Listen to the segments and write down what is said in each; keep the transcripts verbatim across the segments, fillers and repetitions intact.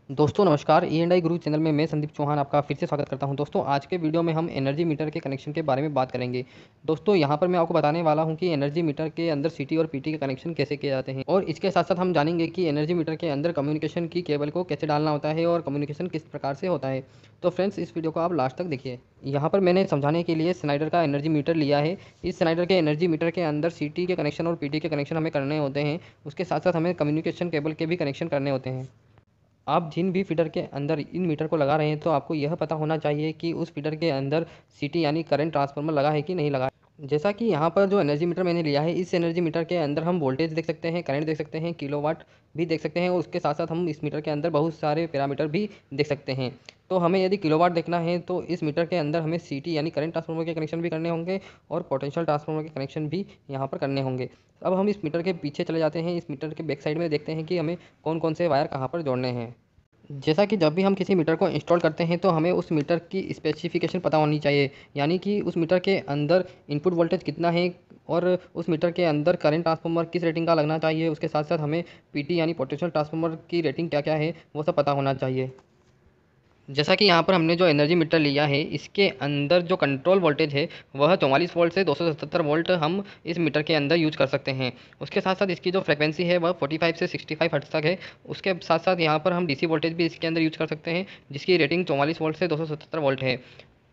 दोस्तों नमस्कार, E and I Guru channel में मैं संदीप चौहान आपका फिर से स्वागत करता हूं। दोस्तों आज के वीडियो में हम एनर्जी मीटर के कनेक्शन के बारे में बात करेंगे। दोस्तों यहां पर मैं आपको बताने वाला हूं कि एनर्जी मीटर के अंदर सीटी और पीटी के कनेक्शन कैसे किए जाते हैं, और इसके साथ साथ हम जानेंगे कि एनर्जी मीटर के अंदर कम्युनिकेशन की केबल को कैसे डालना होता है और कम्युनिकेशन किस प्रकार से होता है। तो फ्रेंड्स इस वीडियो को आप लास्ट तक देखिए। यहाँ पर मैंने समझाने के लिए स्नाइडर का एनर्जी मीटर लिया है। इस स्नाइडर के एनर्जी मीटर के अंदर सीटी के कनेक्शन और पीटी के कनेक्शन हमें करने होते हैं। उसके साथ साथ हमें कम्युनिकेशन केबल के भी कनेक्शन करने होते हैं। आप जिन भी फीडर के अंदर इन मीटर को लगा रहे हैं तो आपको यह पता होना चाहिए कि उस फीडर के अंदर सीटी यानी करंट ट्रांसफार्मर लगा है कि नहीं लगा है। जैसा कि यहाँ पर जो एनर्जी मीटर मैंने लिया है, इस एनर्जी मीटर के अंदर हम वोल्टेज देख सकते हैं, करंट देख सकते हैं, किलोवाट भी देख सकते हैं, और उसके साथ साथ हम इस मीटर के अंदर बहुत सारे पैरामीटर भी देख सकते हैं। तो हमें यदि किलोवाट देखना है तो इस मीटर के अंदर हमें सीटी यानी करंट ट्रांसफार्मर के कनेक्शन भी करने होंगे और पोटेंशियल ट्रांसफार्मर के कनेक्शन भी यहाँ पर करने होंगे। अब हम इस मीटर के पीछे चले जाते हैं। इस मीटर के बैक साइड में देखते हैं कि हमें कौन कौन से वायर कहाँ पर जोड़ने हैं। जैसा कि जब भी हम किसी मीटर को इंस्टॉल करते हैं तो हमें उस मीटर की स्पेसिफिकेशन पता होनी चाहिए, यानी कि उस मीटर के अंदर इनपुट वोल्टेज कितना है और उस मीटर के अंदर करंट ट्रांसफार्मर किस रेटिंग का लगना चाहिए। उसके साथ साथ हमें पीटी यानी पोटेंशियल ट्रांसफार्मर की रेटिंग क्या क्या है वो सब पता होना चाहिए। जैसा कि यहाँ पर हमने जो एनर्जी मीटर लिया है, इसके अंदर जो कंट्रोल वोल्टेज है वह चौवालीस वोल्ट से दो सौ सतहत्तर वोल्ट हम इस मीटर के अंदर यूज कर सकते हैं। उसके साथ साथ इसकी जो फ्रिक्वेंसी है वह पैंतालीस से पैंसठ हर्ट्ज तक है। उसके साथ साथ यहाँ पर हम डीसी वोल्टेज भी इसके अंदर यूज कर सकते हैं, जिसकी रेटिंग चौवालीस वोल्ट से दो सौ सतहत्तर वोल्ट है।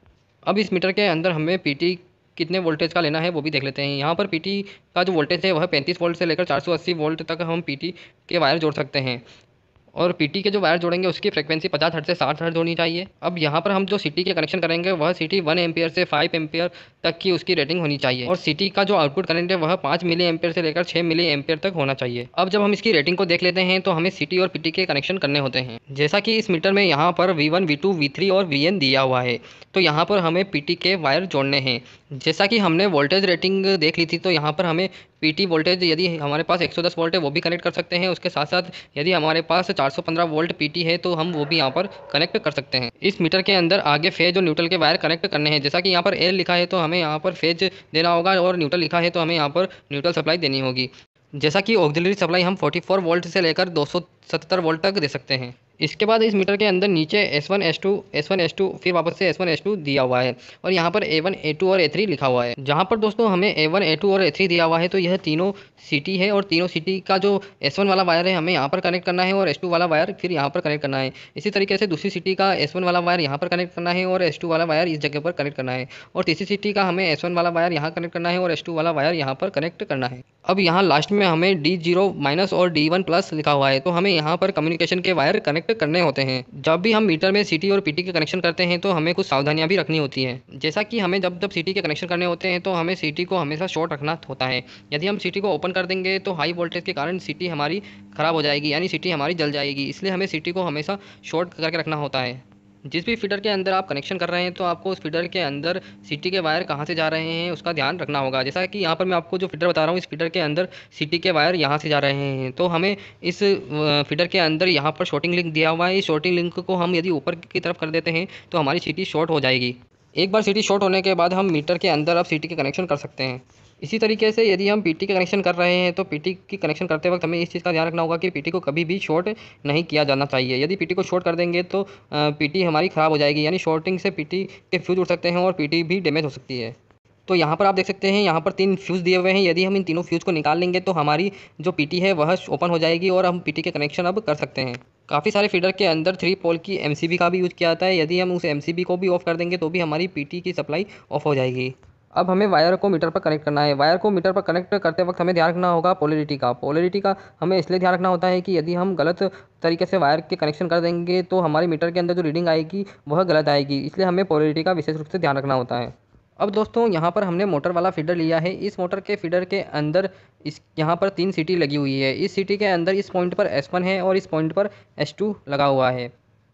अब इस मीटर के अंदर हमें पीटी कितने वोल्टेज का लेना है वो भी देख लेते हैं। यहाँ पर पीटी का जो वोल्टेज है वह पैंतीस वोल्ट से लेकर चार सौ अस्सी वोल्ट तक हम पीटी के वायर जोड़ सकते हैं, और पीटी के जो वायर जोड़ेंगे उसकी फ्रिक्वेंसी पचास हर्ट्ज से साठ हर्ट्ज होनी चाहिए। अब यहाँ पर हम जो सीटी के कनेक्शन करेंगे वह सीटी वन एम्पियर से फाइव एम्पियर तक की उसकी रेटिंग होनी चाहिए, और सीटी का जो आउटपुट करंट है वह पाँच मिली एम्पियर से लेकर छः मिली एम्पियर तक होना चाहिए। अब जब हम इसकी रेटिंग को देख लेते हैं तो हमें सीटी और पीटी के कनेक्शन करने होते हैं। जैसा कि इस मीटर में यहाँ पर V one V two V three और वी एन दिया हुआ है, तो यहाँ पर हमें पीटी के वायर जोड़ने हैं। जैसा कि हमने वोल्टेज रेटिंग देख ली थी, तो यहाँ पर हमें पीटी वोल्टेज यदि हमारे पास एक सौ दस वोल्ट है वो भी कनेक्ट कर सकते हैं। उसके साथ साथ यदि हमारे पास चार सौ पंद्रह वोल्ट पीटी है तो हम वो भी यहाँ पर कनेक्ट कर सकते हैं। इस मीटर के अंदर आगे फेज और न्यूट्रल के वायर कनेक्ट करने हैं। जैसा कि यहाँ पर एल लिखा है तो हमें यहाँ पर फेज देना होगा, और न्यूट्रल लिखा है तो हमें यहाँ पर न्यूट्रल सप्लाई देनी होगी। जैसा कि ऑक्सिलरी सप्लाई हम चौवालीस वोल्ट से लेकर दो सौ सत्तर वोल्ट तक दे सकते हैं। इसके बाद इस मीटर के अंदर नीचे S one S two S one S two फिर वापस से एस वन एस टू दिया हुआ है, और यहाँ पर ए वन ए टू और ए थ्री लिखा हुआ है। जहाँ पर दोस्तों हमें ए वन ए टू और ए थ्री दिया हुआ है तो यह तीनों सीटी है, और तीनों सीटी का जो एस वन वाला वायर है हमें यहाँ पर कनेक्ट करना है, और एस टू वाला वायर फिर यहाँ पर कनेक्ट करना है। इसी तरीके से दूसरी सीटी का एस वन वाला वायर यहाँ पर कनेक्ट करना है और एस टू वाला वायर इस जगह पर कनेक्ट करना है, और तीसरी सीटी का हमें एस वन वाला वायर यहाँ कनेक्ट करना है और एस टू वाला वायर यहाँ पर कनेक्ट करना है। अब यहाँ लास्ट में हमें डी जीरो माइनस और डी वन प्लस लिखा हुआ है, तो हमें यहाँ पर कम्युनिकेशन के वायर कनेक्ट करने होते हैं। जब भी हम मीटर में सीटी और पीटी के कनेक्शन करते हैं तो हमें कुछ सावधानियां भी रखनी होती हैं। जैसा कि हमें जब जब सीटी के कनेक्शन करने होते हैं तो हमें सीटी को हमेशा शॉर्ट रखना होता है। यदि हम सीटी को ओपन कर देंगे तो हाई वोल्टेज के कारण सीटी हमारी ख़राब हो जाएगी, यानी सीटी हमारी जल जाएगी। इसलिए हमें सीटी को हमेशा शॉर्ट करके रखना होता है। जिस भी फीडर के अंदर आप कनेक्शन कर रहे हैं तो आपको उस फीडर के अंदर सीटी के वायर कहाँ से जा रहे हैं उसका ध्यान रखना होगा। जैसा कि यहाँ पर मैं आपको जो फीडर बता रहा हूँ, इस फीडर के अंदर सीटी के वायर यहाँ से जा रहे हैं, तो हमें इस फीडर के अंदर यहाँ पर शॉर्टिंग लिंक दिया हुआ है। इस शॉर्टिंग लिंक को हम यदि ऊपर की तरफ कर देते हैं तो हमारी सीटी शॉर्ट हो जाएगी। एक बार सीटी शॉर्ट होने के बाद हम मीटर के अंदर अब सीटी के कनेक्शन कर सकते हैं। इसी तरीके से यदि हम पीटी के कनेक्शन कर रहे हैं तो पीटी की कनेक्शन करते वक्त हमें इस चीज़ का ध्यान रखना होगा कि पीटी को कभी भी शॉर्ट नहीं किया जाना चाहिए। यदि पीटी को शॉर्ट कर देंगे तो पीटी हमारी ख़राब हो जाएगी, यानी शॉर्टिंग से पीटी के फ्यूज उड़ सकते हैं और पीटी भी डैमेज हो सकती है। तो यहाँ पर आप देख सकते हैं, यहाँ पर तीन फ्यूज़ दिए हुए हैं। यदि हम इन तीनों फ्यूज़ को निकाल लेंगे तो हमारी जो पीटी है वह ओपन हो जाएगी और हम पीटी के कनेक्शन अब कर सकते हैं। काफ़ी सारे फीडर के अंदर थ्री पोल की एमसीबी का भी यूज़ किया जाता है। यदि हम उस एमसीबी को भी ऑफ कर देंगे तो भी हमारी पीटी की सप्लाई ऑफ हो जाएगी। अब हमें वायर को मीटर पर कनेक्ट करना है। वायर को मीटर पर कनेक्ट करते वक्त हमें ध्यान रखना होगा पोलैरिटी का। पोलैरिटी का हमें इसलिए ध्यान रखना होता है कि यदि हम गलत तरीके से वायर के कनेक्शन कर देंगे तो हमारे मीटर के अंदर जो रीडिंग आएगी वह गलत आएगी, इसलिए हमें पोलैरिटी का विशेष रूप से ध्यान रखना होता है। अब दोस्तों यहाँ पर हमने मोटर वाला फीडर लिया है। इस मोटर के फीडर के अंदर इस यहाँ पर तीन सीटी लगी हुई है। इस सीटी के अंदर इस पॉइंट पर एस वन है और इस पॉइंट पर एस टू लगा हुआ है,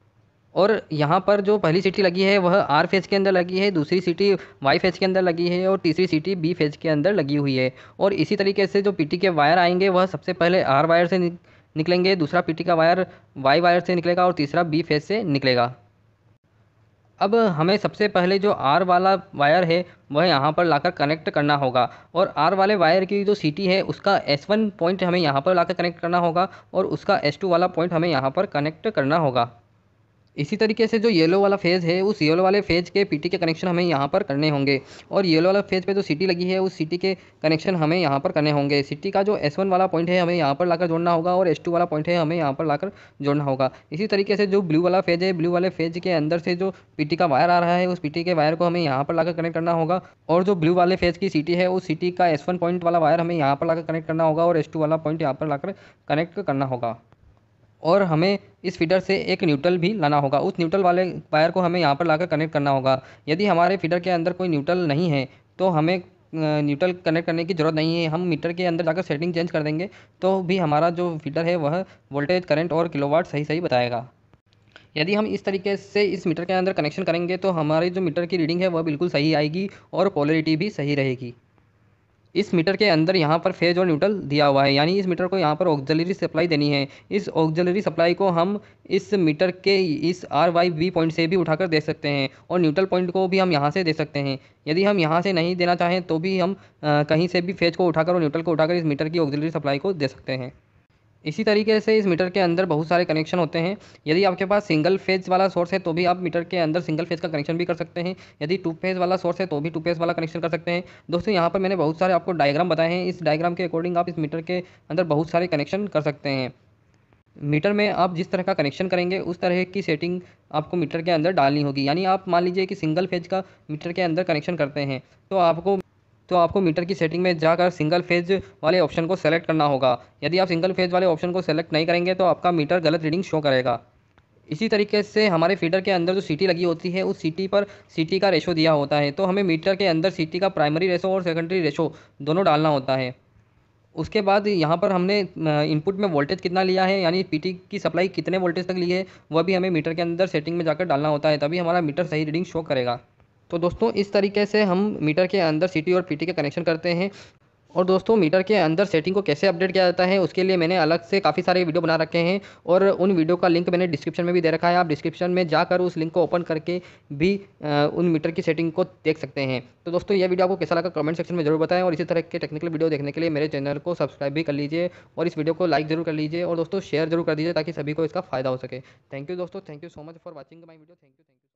और यहाँ पर जो पहली सीटी लगी है वह आर फेज के अंदर लगी है, दूसरी सीटी वाई फेज के अंदर लगी है, और तीसरी सीटी बी फेज के अंदर लगी हुई है। और इसी तरीके से जो पीटी के वायर आएंगे वह सबसे पहले आर वायर से निकलेंगे, दूसरा पीटी का वायर वाई वायर से निकलेगा और तीसरा बी फेज से निकलेगा। अब हमें सबसे पहले जो आर वाला वायर है वह यहाँ पर लाकर कनेक्ट करना होगा, और आर वाले वायर की जो सीटी है उसका एस वन पॉइंट हमें यहाँ पर लाकर कनेक्ट करना होगा, और उसका एस टू वाला पॉइंट हमें यहाँ पर कनेक्ट करना होगा। इसी तरीके से जो येलो वाला फेज़ है उस येलो वाले फेज़ के पीटी के कनेक्शन हमें यहाँ पर करने होंगे, और येलो वाला फेज़ पे जो सीटी लगी है उस सीटी के कनेक्शन हमें यहाँ पर करने होंगे। सीटी का जो एस वन वाला पॉइंट है हमें यहाँ पर लाकर जोड़ना होगा, और एस टू वाला पॉइंट है हमें यहाँ पर लाकर जोड़ना होगा। इसी तरीके से जो ब्लू वाला फेज़ है, ब्लू वाले फेज़ के अंदर से जो पीटी का वायर आ रहा है उस पीटी के वायर को हमें यहाँ पर लाकर कनेक्ट करना होगा, और जो ब्लू वाले फेज़ की सीटी है उस सीटी का एस वन पॉइंट वाला वायर हमें यहाँ पर लाकर कनेक्ट करना होगा, और एस टू वाला पॉइंट यहाँ पर लाकर कनेक्ट करना होगा। और हमें इस फीडर से एक न्यूट्रल भी लाना होगा, उस न्यूट्रल वाले वायर को हमें यहाँ पर लाकर कनेक्ट करना होगा। यदि हमारे फीडर के अंदर कोई न्यूट्रल नहीं है तो हमें न्यूट्रल कनेक्ट करने की ज़रूरत नहीं है, हम मीटर के अंदर जाकर सेटिंग चेंज कर देंगे तो भी हमारा जो फीडर है वह वोल्टेज, करंट और किलोवाट सही सही बताएगा। यदि हम इस तरीके से इस मीटर के अंदर कनेक्शन करेंगे तो हमारी जो मीटर की रीडिंग है वह बिल्कुल सही आएगी और पोलैरिटी भी सही रहेगी। इस मीटर के अंदर यहाँ पर फेज और न्यूट्रल दिया हुआ है, यानी इस मीटर को यहाँ पर ऑक्सिलरी सप्लाई देनी है। इस ऑक्सिलरी सप्लाई को हम इस मीटर के इस आर वाई वी पॉइंट से भी उठाकर दे सकते हैं, और न्यूट्रल पॉइंट को भी हम यहाँ से दे सकते हैं। यदि हम यहाँ से नहीं देना चाहें तो भी हम आ, कहीं से भी फेज को उठाकर और न्यूट्रल को उठाकर इस मीटर की ऑक्सिलरी सप्लाई को दे सकते हैं। इसी तरीके से इस मीटर के अंदर बहुत सारे कनेक्शन होते हैं। यदि आपके पास सिंगल फेज़ वाला सोर्स है तो भी आप मीटर के अंदर सिंगल फेज़ का कनेक्शन भी कर सकते हैं। यदि टू फेज़ वाला सोर्स है तो भी टू फेज़ वाला कनेक्शन कर सकते हैं। दोस्तों यहाँ पर मैंने बहुत सारे आपको डायग्राम बताए हैं, इस डायग्राम के अकॉर्डिंग आप इस मीटर के अंदर बहुत सारे कनेक्शन कर सकते हैं। मीटर में आप जिस तरह का कनेक्शन करेंगे उस तरह की सेटिंग आपको मीटर के अंदर डालनी होगी। यानी आप मान लीजिए कि सिंगल फेज का मीटर के अंदर कनेक्शन करते हैं तो आपको तो आपको मीटर की सेटिंग में जाकर सिंगल फेज वाले ऑप्शन को सेलेक्ट करना होगा। यदि आप सिंगल फेज वाले ऑप्शन को सेलेक्ट नहीं करेंगे तो आपका मीटर गलत रीडिंग शो करेगा। इसी तरीके से हमारे फीडर के अंदर जो सीटी लगी होती है उस सीटी पर सीटी का रेशो दिया होता है, तो हमें मीटर के अंदर सीटी का प्राइमरी रेशो और सेकेंडरी रेशो दोनों डालना होता है। उसके बाद यहाँ पर हमने इनपुट में वोल्टेज कितना लिया है, यानी पीटी की सप्लाई कितने वोल्टेज तक ली है, वह भी हमें मीटर के अंदर सेटिंग में जाकर डालना होता है, तभी हमारा मीटर सही रीडिंग शो करेगा। तो दोस्तों इस तरीके से हम मीटर के अंदर सीटी और पीटी के कनेक्शन करते हैं। और दोस्तों मीटर के अंदर सेटिंग को कैसे अपडेट किया जाता है उसके लिए मैंने अलग से काफ़ी सारे वीडियो बना रखे हैं, और उन वीडियो का लिंक मैंने डिस्क्रिप्शन में भी दे रखा है। आप डिस्क्रिप्शन में जाकर उस लिंक को ओपन करके भी आ, उन मीटर की सेटिंग को देख सकते हैं। तो दोस्तों ये वीडियो आपको कैसा लगा कमेंट सेक्शन में जरूर बताएं, और इसी तरह के टेक्निकल वीडियो देखने के लिए मेरे चैनल को सब्सक्राइब भी कर लीजिए, और इस वीडियो को लाइक जरूर कर लीजिए, और दोस्तों शेयर जरूर कर दीजिए ताकि सभी को इसका फायदा हो सके। थैंक यू दोस्तों, thank you so much for watching my video. Thank you thank you.